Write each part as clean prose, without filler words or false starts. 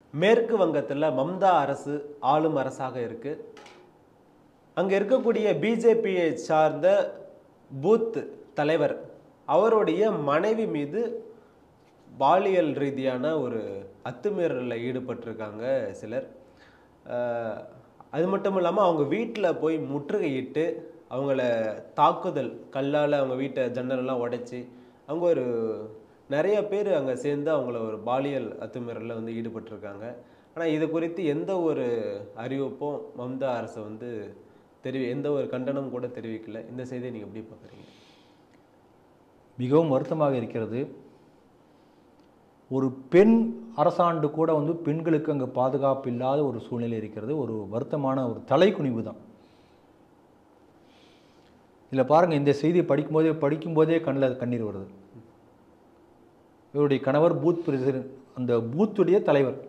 மேற்கு வங்கத்தில் மம்தா அரசு ஆளும் அரசாக இருக்கு. அங்கே இருக்கக்கூடிய பிஜேபியை சார்ந்த பூத் தலைவர் அவருடைய மனைவி மீது பாலியல் ரீதியான ஒரு அத்துமீறலில் ஈடுபட்டிருக்காங்க சிலர். அது மட்டும் இல்லாமல் அவங்க வீட்டில் போய் முற்றுகையிட்டு அவங்கள தாக்குதல், கல்லால் அவங்க வீட்டை ஜன்னலெல்லாம் உடைச்சி அவங்க ஒரு நிறைய பேர் அங்கே சேர்ந்து அவங்கள ஒரு பாலியல் அத்துமீறலில் வந்து ஈடுபட்டிருக்காங்க. ஆனால் இது குறித்து எந்த ஒரு அறிவிப்பும் மம்தா அரசு வந்து எந்த ஒரு கண்டனமும் கூட தெரிவிக்கல. இந்த செய்தியை நீங்கள் எப்படி பார்க்குறீங்க? மிகவும் வருத்தமாக இருக்கிறது. ஒரு பெண் அரசாண்டு கூட வந்து பெண்களுக்கு அங்கே பாதுகாப்பு இல்லாத ஒரு சூழ்நிலை இருக்கிறது. ஒரு வருத்தமான ஒரு தலைக்குனிவு தான். இதில் பாருங்கள், இந்த செய்தியை படிக்கும்போதே கண்ணில் கண்ணீர் வருது. இவருடைய கணவர் பூத் பிரசிடென்ட், அந்த பூத்துடைய தலைவர்.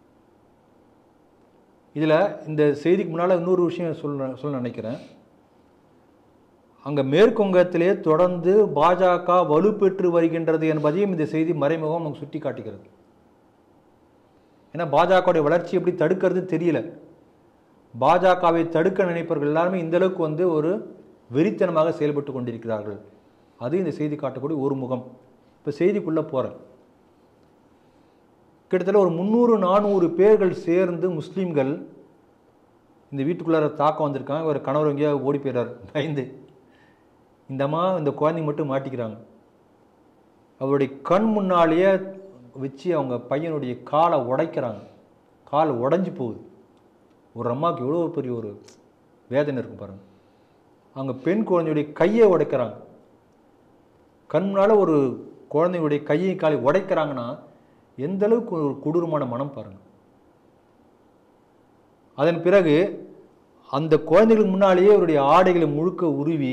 இதில் இந்த செய்திக்கு முன்னால் இன்னொரு விஷயம் சொல்ல நினைக்கிறேன். அங்கே மேற்குவங்கத்திலே தொடர்ந்து பாஜக வலுப்பெற்று வருகின்றது என்பதையும் இந்த செய்தி மறைமுகம் நமக்கு சுட்டி காட்டுகிறது. ஏன்னா பாஜகவுடைய வளர்ச்சி எப்படி தடுக்கிறது தெரியல. பாஜகவை தடுக்க நினைப்பவர்கள் எல்லாருமே இந்த அளவுக்கு வந்து ஒரு வெறித்தனமாக செயல்பட்டு கொண்டிருக்கிறார்கள். அது இந்த செய்தி காட்டக்கூடிய ஒரு முகம். இப்போ செய்திக்குள்ளே போகிறேன். கிட்டத்தட்ட ஒரு 300-400 பேர்கள் சேர்ந்து முஸ்லீம்கள் இந்த வீட்டுக்குள்ளார தாக்கம் வந்திருக்காங்க. ஒரு கணவர் எங்கேயா ஓடி போயிடுறார் பயந்து. இந்த குழந்தைங்க மட்டும் மாட்டிக்கிறாங்க. அவருடைய கண் முன்னாலேயே வச்சு அவங்க பையனுடைய காலை உடைக்கிறாங்க. கால் உடஞ்சி போகுது. ஒரு அம்மாவுக்கு எவ்வளோ பெரிய ஒரு வேதனை இருக்கும் பாருங்கள். அவங்க பெண் குழந்தையுடைய கையை உடைக்கிறாங்க. கண் முன்னால் ஒரு குழந்தையுடைய கையை காலை உடைக்கிறாங்கன்னா எந்த அளவுக்கு ஒரு கொடூரமான மனம் பாருங்கள். அதன் பிறகு அந்த குழந்தைகளுக்கு முன்னாலேயே அவருடைய ஆடைகளை முழுக்க உருவி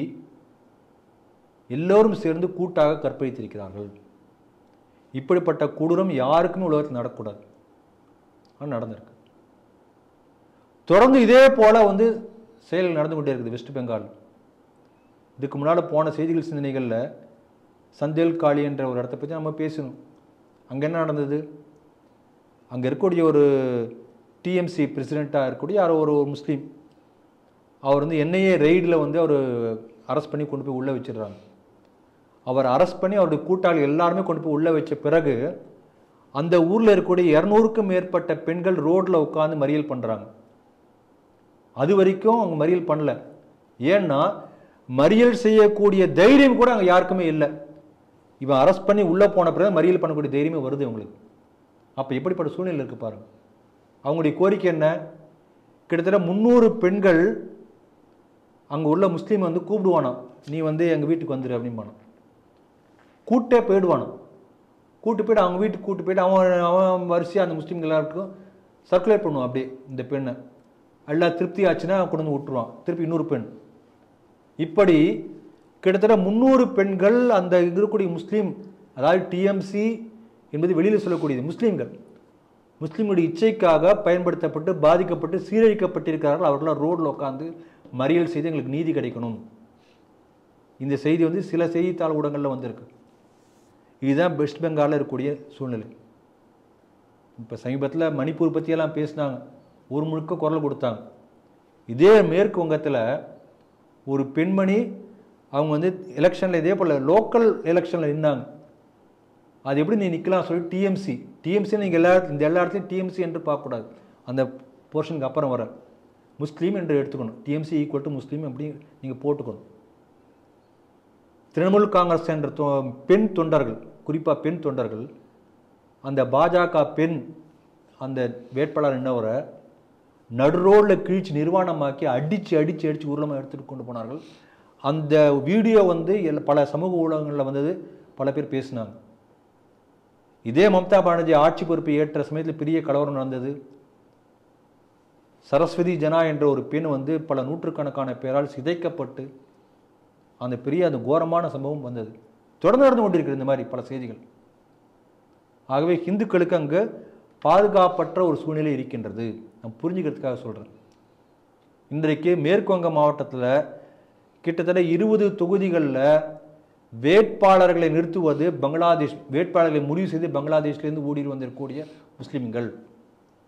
எல்லோரும் சேர்ந்து கூட்டாக கற்பழித்திருக்கிறார்கள். இப்படிப்பட்ட கொடூரம் யாருக்குமே உலகத்தில் நடக்கக்கூடாது. ஆனால் நடந்திருக்கு. தொடர்ந்து இதே போல வந்து செயல்கள் நடந்து கொண்டே இருக்குது வெஸ்ட் பெங்கால். இதுக்கு முன்னால் போன செய்திகள் சிந்தனைகளில் சந்தேல் காளி என்ற ஒரு இடத்தை பற்றி நம்ம பேசணும். அங்கே என்ன நடந்தது? அங்கே இருக்கக்கூடிய ஒரு டிஎம்சி பிரசிடெண்ட்டாக இருக்கக்கூடிய யாரோ ஒரு முஸ்லீம், அவர் வந்து என்ஐஏ ரெய்டில் வந்து அவர் அரெஸ்ட் பண்ணி கொண்டு போய் உள்ளே வச்சிடுறாங்க. அவர் அரெஸ்ட் பண்ணி அவருடைய கூட்டாளிகள் எல்லாருமே கொண்டு போய் உள்ளே வச்ச பிறகு அந்த ஊரில் இருக்கக்கூடிய 200க்கும் மேற்பட்ட பெண்கள் ரோட்டில் உட்காந்து மறியல் பண்ணுறாங்க. அது வரைக்கும் அவங்க மறியல் பண்ணல. ஏன்னா மறியல் செய்யக்கூடிய தைரியம் கூட அங்கே யாருக்குமே இல்லை. இவன் அரெஸ்ட் பண்ணி உள்ளே போன பிறகு மறியல் பண்ணக்கூடிய தைரியமே வருது அவங்களுக்கு. அப்போ எப்படிப்பட்ட சூழ்நிலை இருக்குது பாருங்கள். அவங்களுடைய கோரிக்கை என்ன? கிட்டத்தட்ட 300 பெண்கள் அங்கே உள்ள முஸ்லீம் வந்து கூப்பிடுவானோ, நீ வந்து எங்கள் வீட்டுக்கு வந்துடு அப்படின்பானோ. கூட்டே போயிடுவானோ. கூட்டு போய்ட்டு அவங்க வீட்டுக்கு கூட்டு போய்ட்டு அவன் வரிசையாக அந்த முஸ்லீம்கள் எல்லாருக்கும் சர்க்குலேட் பண்ணுவான். அப்படியே இந்த பெண்ணை எல்லாம் திருப்தி ஆச்சுன்னா கொண்டு வந்து விட்டுருவான். திருப்பி இன்னொரு பெண். இப்படி கிட்டத்தட்ட 300 பெண்கள் அந்த இருக்கக்கூடிய முஸ்லீம், அதாவது டிஎம்சி என்பது வெளியில் சொல்லக்கூடியது முஸ்லீம்கள், முஸ்லீம்களுடைய இச்சைக்காக பயன்படுத்தப்பட்டு பாதிக்கப்பட்டு சீரழிக்கப்பட்டிருக்கிறார்கள். அவர்களாம் ரோடில் உட்காந்து மறியல் செய்து எங்களுக்கு நீதி கிடைக்கணும். இந்த செய்தி வந்து சில செய்தித்தாள் ஊடகங்களில் வந்திருக்கு. இதுதான் வெஸ்ட் பெங்காலில் இருக்கக்கூடிய சூழ்நிலை. இப்போ சமீபத்தில் மணிப்பூர் பற்றியெல்லாம் பேசினாங்க, ஒரு முழுக்க குரல் கொடுத்தாங்க. இதே மேற்கு வங்கத்தில் ஒரு பெண்மணி அவங்க வந்து எலெக்ஷனில் இதே போல் லோக்கல் எலெக்ஷனில் நின்னாங்க. அது எப்படி நீ நிற்கலாம் சொல்லி டிஎம்சி நீங்கள் எல்லா இடத்துலையும் டிஎம்சி என்று பார்க்கக்கூடாது. அந்த போர்ஷனுக்கு அப்புறம் வர முஸ்லீம் என்று எடுத்துக்கணும். டிஎம்சி ஈக்குவல் டு முஸ்லீம் அப்படி நீங்கள் போட்டுக்கணும். திரிணாமுல் காங்கிரஸ் என்ற பெண் தொண்டர்கள், குறிப்பாக பெண் தொண்டர்கள், அந்த பாஜக பெண் அந்த வேட்பாளர் என்னவரை நடு ரோடில் கிழிச்சு நிர்வாணமாக்கி அடித்து ஊர்லமாக எடுத்துகிட்டு கொண்டு போனார்கள். அந்த வீடியோ வந்து பல சமூக ஊடகங்களில் வந்தது. பல பேர் பேசினாங்க. இதே மம்தா பானர்ஜி ஆட்சி பொறுப்பை ஏற்ற சமயத்தில் பெரிய கலவரம் நடந்தது. சரஸ்வதி ஜனா என்ற ஒரு பெண் வந்து பல நூற்றுக்கணக்கான பேரால் சிதைக்கப்பட்டு அந்த கோரமான சம்பவம் வந்தது. தொடர்ந்து நடந்து கொண்டிருக்கிறது இந்த மாதிரி பல செய்திகள். ஆகவே இந்துக்களுக்கு அங்கே பாதுகாப்பற்ற ஒரு சூழ்நிலை இருக்கின்றது. நான் புரிஞ்சுக்கிறதுக்காக சொல்கிறேன். இன்றைக்கு மேற்கு வங்க மாவட்டத்தில் கிட்டத்தட்ட 20 தொகுதிகளில் வேட்பாளர்களை நிறுத்துவது பங்களாதேஷ், வேட்பாளர்களை முடிவு செய்து பங்களாதேஷ்லேருந்து ஓடி வந்திருக்கக்கூடிய முஸ்லீம்கள்.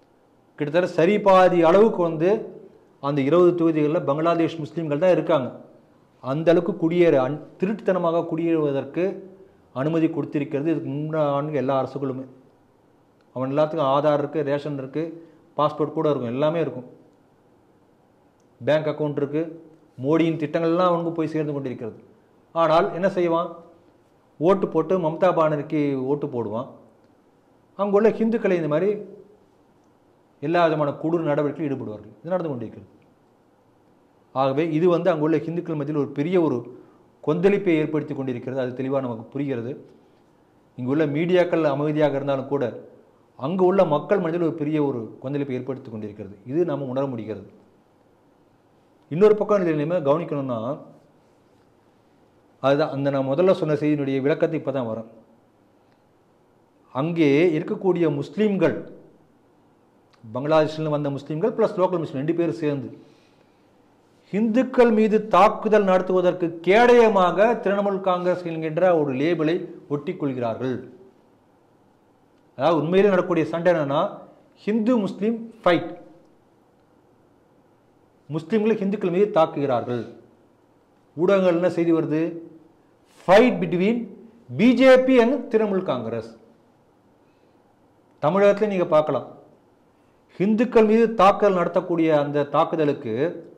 கிட்டத்தட்ட சரி பாதி அளவுக்கு வந்து அந்த 20 தொகுதிகளில் பங்களாதேஷ் முஸ்லீம்கள் தான் இருக்காங்க. அந்த அளவுக்கு திருட்டுத்தனமாக குடியேறுவதற்கு அனுமதி கொடுத்திருக்கிறது இதுக்கு முன்னாடி எல்லா அரசுகளுமே. அவன் எல்லாத்துக்கும் ஆதார் இருக்குது, ரேஷன் இருக்குது, பாஸ்போர்ட் கூட இருக்கும், எல்லாமே இருக்கும், பேங்க் அக்கௌண்ட் இருக்குது. மோடியின் திட்டங்கள்லாம் அவனுக்கு போய் சேர்ந்து கொண்டிருக்கிறது. ஆனால் என்ன செய்வான்? ஓட்டு போட்டு மம்தா பானர்ஜிக்கு ஓட்டு போடுவான். அங்குள்ள ஹிந்துக்களை இந்த மாதிரி எல்லா விதமான கொடூர நடவடிக்கையில் ஈடுபடுவார்கள். இது நடந்து கொண்டிருக்கிறது. ஆகவே இது வந்து அங்குள்ள ஹிந்துக்கள் மத்தியில் ஒரு பெரிய ஒரு கொந்தளிப்பை ஏற்படுத்தி கொண்டிருக்கிறது. அது தெளிவாக நமக்கு புரிகிறது. இங்குள்ள மீடியாக்கள் அமைதியாக இருந்தாலும் கூட அங்கு உள்ள மக்கள் மத்தியில் ஒரு பெரிய ஒரு கொந்தளிப்பை ஏற்படுத்தி கொண்டிருக்கிறது. இது நாம் உணர முடிகிறது. இன்னொரு பக்கம் இதில் கவனிக்கணும்னா, அதுதான் அந்த நான் முதல்ல சொன்ன செய்தியினுடைய விளக்கத்தை இப்போ தான் வரும். அங்கே இருக்கக்கூடிய முஸ்லீம்கள், பங்களாதேஷில் வந்த முஸ்லீம்கள் ப்ளஸ் லோக்கல் முஸ்லீம் 2 பேரும் சேர்ந்து இந்துக்கள் மீது தாக்குதல் நடத்துவதற்கு கேடயமாக திரிணாமுல் காங்கிரஸ் என்கின்ற ஒரு லேபிளை ஒட்டி கொள்கிறார்கள். அதாவது உண்மையிலே நடக்கக்கூடிய சண்டை என்னன்னா, ஹிந்து முஸ்லீம் ஃபைட், முஸ்லீம்கள் இந்துக்கள் மீது தாக்குகிறார்கள். ஊடகங்கள் என்ன செய்தி வருது? Fight between BJP and Trinamool Congress. தமிழகத்தில் நீங்க பார்க்கலாம், இந்துக்கள் மீது தாக்குதல் நடத்தக்கூடிய அந்த தாக்குதலுக்கு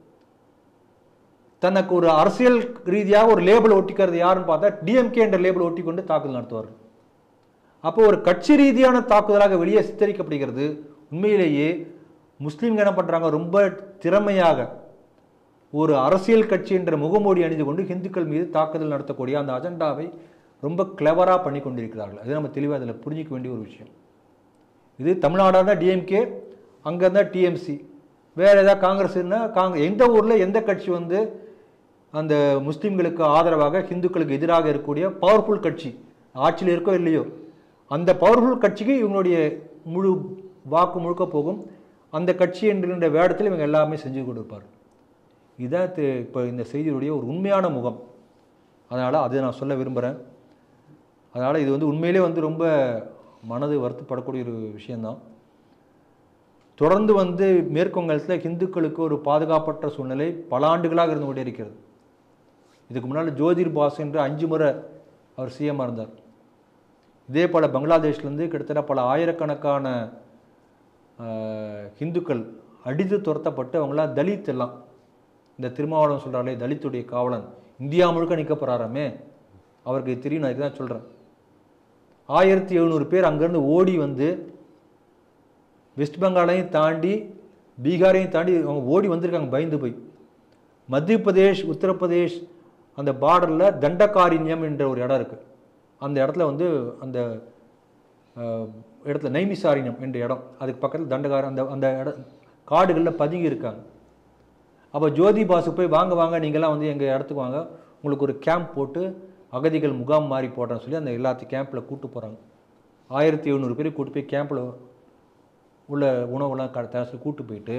தனக்கு ஒரு அரசியல் ரீதியாக ஒரு லேபிள் ஒட்டிக்கிறது யாருன்னு பார்த்தா டிஎம்கே என்ற லேபிள் ஒட்டி கொண்டு தாக்குதல் நடத்துவார்கள். அப்போ ஒரு கட்சி ரீதியான தாக்குதலாக வெளியே சித்தரிக்கப்படுகிறது. உண்மையிலேயே முஸ்லீம்கள் என்ன பண்றாங்க? ரொம்ப திறமையாக ஒரு அரசியல் கட்சி என்ற முகமூடி அணிந்து கொண்டு இந்துக்கள் மீது தாக்குதல் நடத்தக்கூடிய அந்த அஜெண்டாவை ரொம்ப கிளவரா பண்ணி கொண்டிருக்கிறார்கள். அது நம்ம தெளிவாக அதில் புரிஞ்சிக்க வேண்டிய ஒரு விஷயம். இது தமிழ்நாடாக தான் டிஎம்கே, அங்கே இருந்தால் டிஎம்சி, வேற ஏதாவது காங்கிரஸ் எந்த ஊரில் எந்த கட்சி வந்து அந்த முஸ்லீம்களுக்கு ஆதரவாக ஹிந்துக்களுக்கு எதிராக இருக்கக்கூடிய பவர்ஃபுல் கட்சி ஆட்சியில் இருக்கோ இல்லையோ, அந்த பவர்ஃபுல் கட்சிக்கு இவங்களுடைய முழு வாக்கு முழுக்க போகும். அந்த கட்சி என்கின்ற வேடத்தில் இவங்க எல்லாமே செஞ்சு கொடுப்பார். இதான் இப்போ இந்த செய்தியுடைய ஒரு உண்மையான முகம். அதனால் அதை நான் சொல்ல விரும்புகிறேன். அதனால் இது வந்து உண்மையிலே வந்து ரொம்ப மனது வருத்தப்படக்கூடிய ஒரு விஷயந்தான். தொடர்ந்து வந்து மேற்குவங்கத்தில் இந்துக்களுக்கு ஒரு பாதுகாப்பற்ற சூழ்நிலை பல ஆண்டுகளாக இருந்து கொண்டே இருக்கிறது. இதுக்கு முன்னால் ஜோதிர் பாசு என்று 5 முறை அவர் சிஎம்மாக இருந்தார். இதே போல் பங்களாதேஷ்லேருந்து கிட்டத்தட்ட பல ஆயிரக்கணக்கான இந்துக்கள் அடித்து துரத்தப்பட்டு அவங்களாம் தலித் எல்லாம், இந்த திருமாவளவன் சொல்கிறாங்களே தலித்துடைய காவலன், இந்தியா முழுக்க நிற்க போகிறாராமே, அவருக்கு தெரியும். நான் இதுதான் சொல்கிறேன். 1700 பேர் அங்கேருந்து ஓடி வந்து வெஸ்ட் பெங்காலையும் தாண்டி பீகாரையும் தாண்டி அவங்க ஓடி வந்திருக்காங்க பயந்து போய். மத்திய பிரதேஷ், உத்தரப்பிரதேஷ் அந்த பார்டரில் தண்டகாரண்யம் என்ற ஒரு இடம் இருக்குது. அந்த இடத்துல வந்து அந்த இடத்துல நைமிசாரண்யம் என்ற இடம், அதுக்கு பக்கத்தில் அந்த இடம் காடுகளில் பதுங்கி இருக்காங்க. அப்போ ஜோதி பாசு போய் வாங்க வாங்க நீங்கள்லாம் வந்து எங்கள் இடத்துக்கு வாங்க, உங்களுக்கு ஒரு கேம்ப் போட்டு அகதிகள் முகாம் மாதிரி போடுறேன்னு சொல்லி அந்த எல்லாத்தையும் கேம்பில் கூட்டு போகிறாங்க. 1700 பேர் கூட்டு போய் கேம்பில் உள்ள உணவுலாம் தயாரித்து கூட்டு போயிட்டு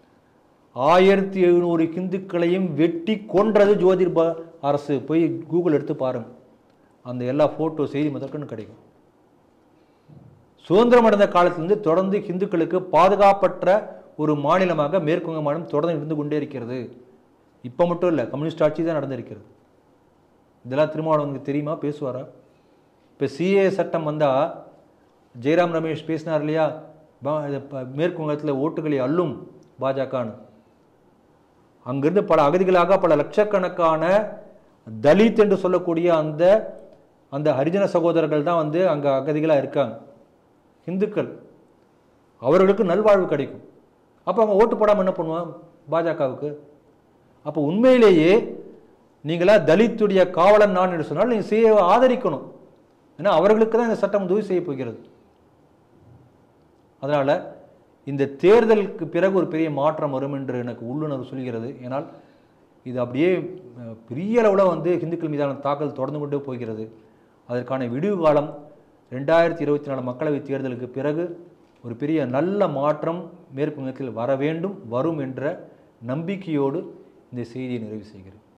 1700 இந்துக்களையும் வெட்டி கொன்றது ஜோதிர் அரசு. போய் கூகுள் எடுத்து பாருங்க, அந்த எல்லா ஃபோட்டோ செய்தி முதற்கொண்டு கிடைக்கும். சுதந்திரம் அடைந்த காலத்திலிருந்து தொடர்ந்து இந்துக்களுக்கு பாதுகாப்பற்ற ஒரு மாநிலமாக மேற்குவங்க மாநிலம் தொடர்ந்து இருந்து கொண்டே இருக்கிறது. இப்போ மட்டும் இல்லை, கம்யூனிஸ்ட் ஆட்சி தான் நடந்திருக்கிறது. இதெல்லாம் திருமாவளவனுக்கு தெரியுமா? பேசுவாரா? இப்போ சிஏ சட்டம் வந்தால் ஜெயராம் ரமேஷ் பேசினார் இல்லையா, மேற்குவங்கத்தில் ஓட்டுகளை அள்ளும் பாஜகன்னு. அங்கிருந்து பல அகதிகளாக பல லட்சக்கணக்கான தலித் என்று சொல்லக்கூடிய அந்த ஹரிஜன சகோதரர்கள் தான் வந்து அங்கே அகதிகளாக இருக்காங்க, இந்துக்கள். அவர்களுக்கு நல்வாழ்வு கிடைக்கும். அப்போ அவங்க ஓட்டு போடாமல் என்ன பண்ணுவான் பாஜகவுக்கு? அப்போ உண்மையிலேயே நீங்களா தலித்துடைய காவலன் நான் என்று சொன்னால் நீங்கள் செய்ய ஆதரிக்கணும். ஏன்னா அவர்களுக்கு தான் இந்த சட்டம் உதவி செய்ய போகிறது. அதனால் இந்த தேர்தலுக்கு பிறகு ஒரு பெரிய மாற்றம் வரும் என்று எனக்கு உள்ளுணர்வு சொல்கிறது. ஏனால் இது அப்படியே பெரிய அளவில் வந்து இந்துக்கள் மீதான தாக்கல் தொடர்ந்து கொண்டே போகிறது. அதற்கான விடிவு காலம் 2024 மக்களவைத் தேர்தலுக்கு பிறகு ஒரு பெரிய நல்ல மாற்றம் மேற்கு வங்கத்தில் வர வேண்டும், வரும் என்ற நம்பிக்கையோடு இந்த செய்தியை நிறைவு செய்கிறேன்.